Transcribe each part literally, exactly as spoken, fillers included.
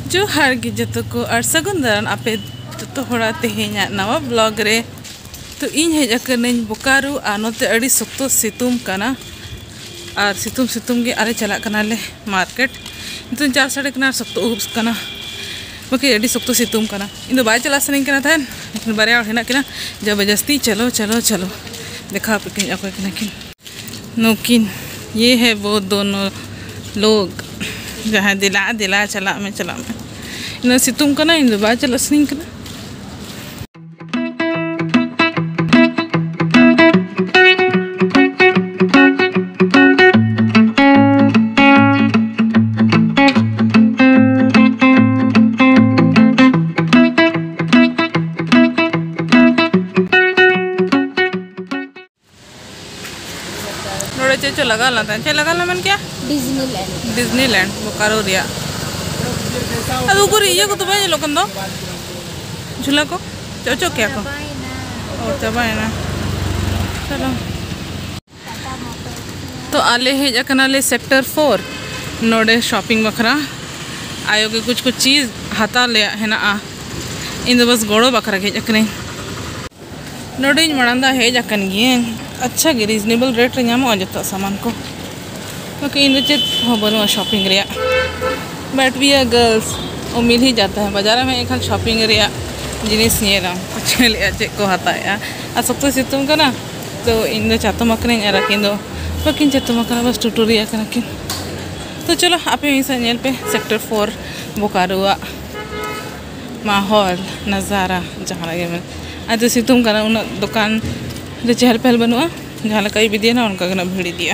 जोहार गे जतो को और सगुन दारान आपे तो होड़ा तेहेኛ नवा ब्लॉग रे तो इन हेज अकनኝ बोकारो आ नोते अड़ी सख्तो सितुम कना और सितुम सितुम गे आले चला कना ले मार्केट तो चार साढ़े कना सख्तो उब्स कना बके अड़ी सख्तो सितुम कना इन दो बाय चला सनिंग कना थान लेकिन बारे हेना किना जबरदस्ती चलो चलो चलो देखा पे कि अको किना किन नोकिन ये है वो दोनों लोग जहाँ दिला दिला चला में चला में इन सितुम कना इन दो बाय चला सनिंग कना चो लगा ला था चे लगा ला मन क्या डिज्नीलैंड डिज्नीलैंड बोकारो रिया अदु को ये को तो भाई लोकन दो झूला को चो चो क्या को और चबाए ना चलो तो आले है जकना ले सेक्टर फोर नोडे शॉपिंग बखरा आयो के कुछ कुछ चीज हाथा ले है ना आ इन बस गोड़ो बखरा के जकने नोडे मड़ांदा है जकन गे अच्छा गे रिजनेबल रेट रे नामो जतो सामान को क्योंकि इन चेत हो बनो शॉपिंग रे बट वी आर गर्ल्स ओ मिल ही जाता है बाजार में एक शॉपिंग रे जिनिस नेरा चले चे को हताया आ सख्तो सितुम कना तो इन दो चातो मकने अरा किन दो पकिन चातो मकना बस ट्यूटोरिया कना किन तो चलो आपे मिसा नेल पे सेक्टर फोर बोकारो माहौल नज़ारा जहाँ लगे मैं आज सितुम कना उन दुकान जो चहल पहल बनुआ जहाँ कई भी दिया ना उनका गना भिड़ी दिया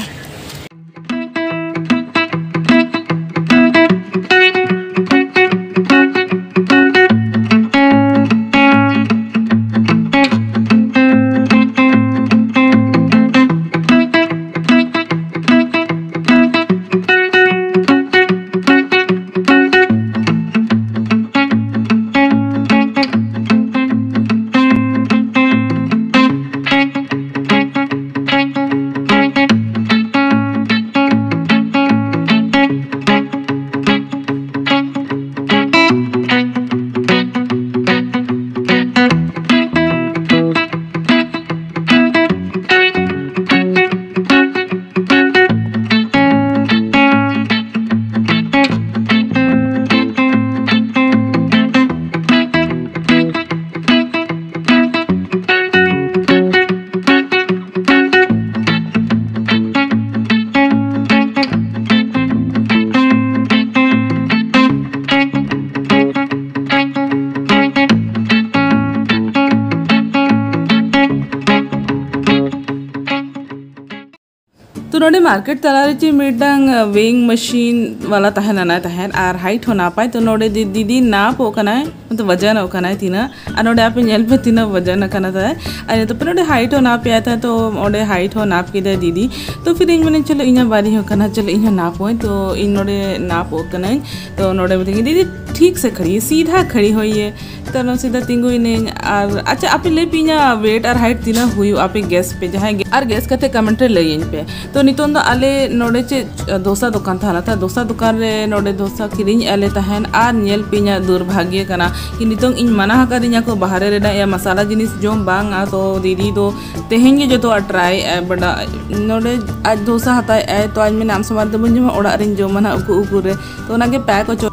तो नोडे मार्केट तलारे चे मिडंग वेइंग मशीन वाला तहन ना तहन आर हाइट होना पाए तो नोडे दीदी नाप ओकना मतलब वजन ओकना तीना आ नोडे आपे नेल पे तीना वजन कना था अरे तो नोडे हाइट हो नाप आया था तो ओडे हाइट हो नाप के दीदी तो फिर इन मैंने चलो इना बारी हो कना चलो इना नाप हो तो इन नोडे नाप ओकना तो नोडे बोलेंगे दीदी ठीक से खड़ी सीधा खड़ी हुई है तो नो सीधा तिंगु इने और अच्छा आपे ले पिना वेट और हाइट तीना हुई आपे गैस पे जहां और गैस कते कमेंट ले इन पे तो नितों दो आले नोडे चे डोसा दुकान था था डोसा दुकान रे नोडे डोसा किरिंग आले तहन आर नेल पिना दुर्भाग्य कना कि नितों इन मना हकारिया को बाहरे रे या मसाला जिनिस जोम बांगा तो दीदी दो तेहें जो तो ट्राई बड़ा नोडे आज डोसा हता ए तो आज मैं नाम समार दो बन ओड़ा रिन जो मना उकु उकु रे तो नागे पैक हो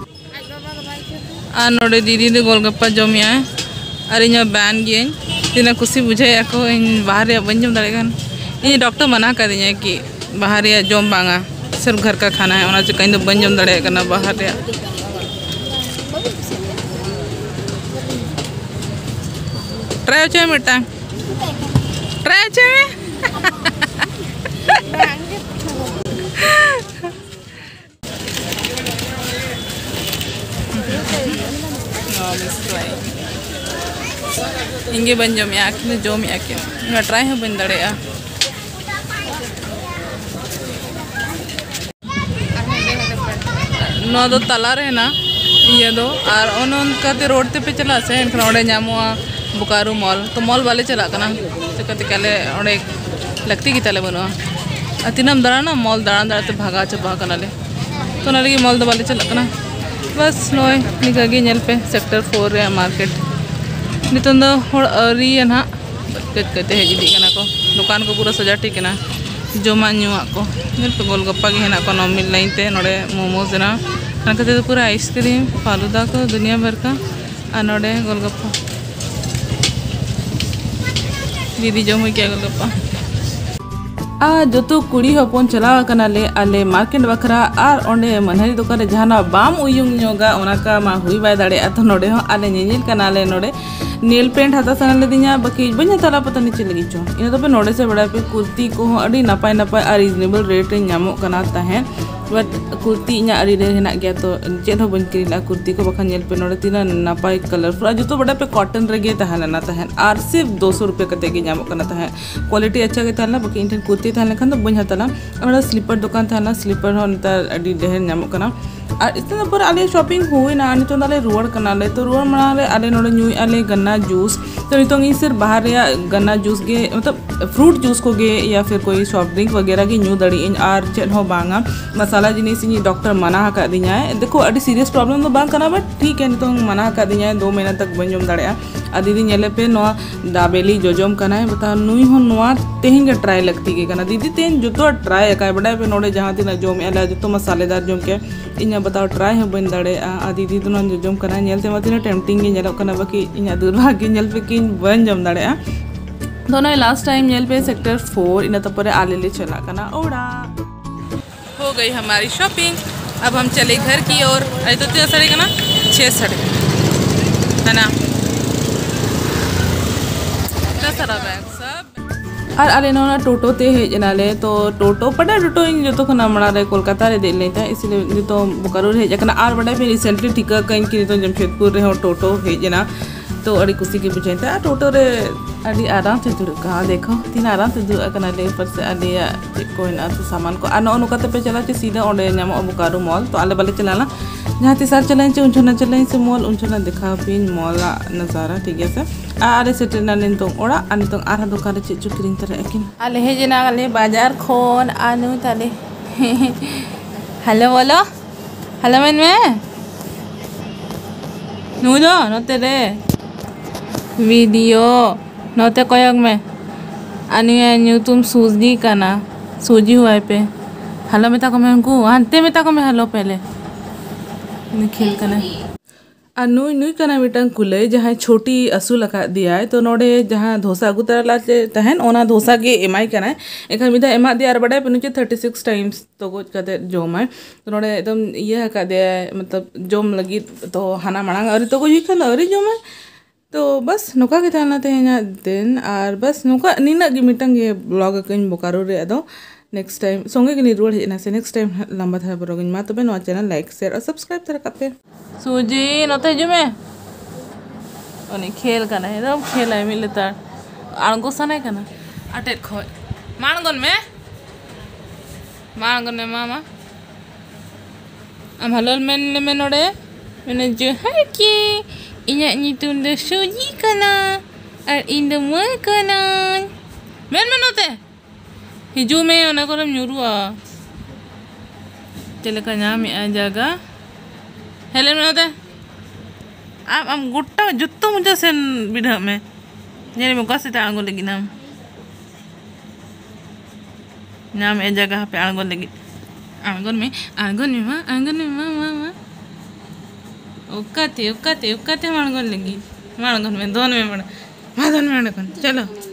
आ नोडे दीदी दो गोलगप्पा जमिया और इन बैन गे तीना खुशी बुझे को इन बाहर बन जम दाड़े इन डॉक्टर मना कर दिया कि बाहर जम बांगा सिर्फ घर का खाना है उना कहीं बन जम दाड़े करना बाहर ट्राई हो मिटा ट्राई हो इंगे बन जम आखिर जम आखिर ट्राई हो बन दाड़े नो दो तला रे ना ये दो और उन उनकाते रोड ते पे चला से इनका ओडे नामोआ बोकारो मॉल तो मॉल वाले चला कना चकते काले ओडे लगती की तले बनो तीनम दाड़ा ना मॉल दाड़ा दाड़ा ते भागा च भागा नाले तो ना लगी मॉल दो वाले चला कना बस नॉय निकागे नेल पे सेक्टर फोर रे मार्केट नितन दो होड़ अरी ना कच कते हेजी कना को दुकान को पूरा सजा ठीक ना जमा नुआ को नेल पे गोलगप्पा गे हेना को नॉमिल लाइन ते नोडे मोमोज ना नकते तो पूरा आइसक्रीम फालूदा को दुनिया भर का आ नोडे गोलगप्पा दीदी जम हुई क्या गोलगप्पा आ जो तो कुड़ी हपन चला ले आले मार्केट बखरा और ओंडे मनहरी दुकान रे जहाना बाम उयुंग नोगा ओनाका मा हुई बाय दाड़े तो नोडे हो आले नेनेल कनाले नोडे नेल पेंट हता सन लेदिया बाकी बन्या तला पता नीचे लगी चो इन तो पे नोडे से बड़ा पे कुर्ती को अड़ी नापाय नापाय आ रिजनेबल रेट रे नामो कना ताहेन बट कुर्ती इना अड़ी रे हेना गया तो चेन हो बन करीला कुर्ती को बखा नेल पे नोडे तीना नापाय कलरफुल जो तो बड़ा पे कॉटन रे गे तहला ना तहन और सिर्फ दो सौ रुपये कते गे नामो कना तहन क्वालिटी अच्छा गे तहला बाकी इन कुर्ती तहले खान तो बन्या तला और स्लीपर दुकान तहला स्लीपर हो नता अड़ी ढेर नामो कना और इतना पर आले शॉपिंग हुई ना नितो नाले रुआड़ कनाले तो रुआड़ मनाले आले नोडे न्यूई आले गन्ना जूस तो नितो इन सिर्फ बाहर या गन्ना जूस गे मतलब फ्रूट जूस को गे या फिर कोई सॉफ्ट ड्रिंक वगैरह की न्यू दड़ी इन और चेन हो बांगा मसाला जिनिस इन डॉक्टर मना कर दिया है देखो अड़ी सीरियस प्रॉब्लम तो बांग करना बट ठीक है नितो मना कर दिया है दो महीना तक बन जम दाड़े आ दीदी नेले पे नोआ दाबेली जोजम कना है बता नुई हो नोआ तेहिं के ट्राई लगती के कना दीदी तेन जो तो ट्राई का बड़ा पे नोडे जहां तिना जोम एला जो तो मसालेदार जोम के इना बताओ ट्राई हो बन दाड़े आ दीदी तो ना जोजम कना नेलते मतिना टेम्पटिंग गे नेलो कना बाकी इना दुर्भाग्य नेल पे किन बन जम दाड़े आ दोनों लास्ट टाइम नेल पे सेक्टर फोर इन तो पर आले ले चला कना ओड़ा हो गई हमारी शॉपिंग। अब हम चले घर की ओर अरे तो तेरा सड़े ना छः सड़े है ना सारा बैग सब और आले ना टोटो ते हेजनाले तो टोटो पड़ा टोटो इन जो तो खना मड़ा रे कोलकाता रे दे लेता इसलिए तो बोकारो हेजना और बड़ा फिर रिसेंटली टिका कहीं की तो जमशेदपुर रे हो टोटो हेजना तो अड़ी कुसी के बुझाइता टोटो रे अड़ी आराम से दुड़ कहाँ देखो तीन आराम से दुड़ कना ले पर से अड़ी को ना तो सामान को आनो अनुका पे चला चे सीधा ओंडे नामो बोकारो मॉल तो आले बाले चला जहाँ तीसार चलाएं चे उनछना चलाएं से मॉल उनछना दिखा पिन मॉल नज़ारा ठीक है से आरे से ट्रेन आले तो ओड़ा आने तो आरा दुकान चे चुकरिंग तरह एकिन आले हे जना आले बाजार खोन आनु ताले हेलो बोलो हेलो मन में नूदो नोते रे वीडियो नोते कोयक में अनिया न्यू तुम सूजी का ना सूजी हुआ पे हेलो में ताको मैं उनको आंते में ताको मैं हेलो पहले खेल करना और नुई नुई कना मिटन कुले जहाँ छोटी असूल दिया है तो नोडे जहाँ धोसा अगू तरह तहन ओना धोसा के एमाई कना एखन मिदा एमा दिया बड़ा पे नुचे थर्टी सिक्स टाइम्स तो गोज कते जोम है तो नोडे एकदम ये हका दिया मतलब जोम लगी तो हाना मांग अरी तो गोज खन अरी जोम है तो बस नौका के थाना तेना दिन और बस नौका नीना गे मिटन गे ब्लॉग कइन बोकारो रे अदो नेक्स्ट टाइम सोंगे के रुआड़ हेना से नेक्स्ट टाइम लंबा था बरोगिन मा तबे नो चैनल लाइक शेयर और सब्सक्राइब तरह कापे सूजी नते जुमे ओनी खेल कना एकदम खेल है मिले तार आंगो सने कना अटेट खोय मानगन में मानगन में मामा am halal men men node men jo haki inya nyitun de सूजी कना और इन द मोय कना men men note हिजू में ओना को न्यूरुआ चले का नाम आ जाएगा हेले में होता आप हम गुट्टा जुत्तो मुझे से बिना में जेने में कैसे आंगो लगी नाम नाम ए जगह पे आंगो लगी आंगन में आंगन में माँ आंगन में माँ माँ माँ उकाते उकाते उकाते मांगन लगी मांगन में दोनों में बड़ा माँ दोनों में चलो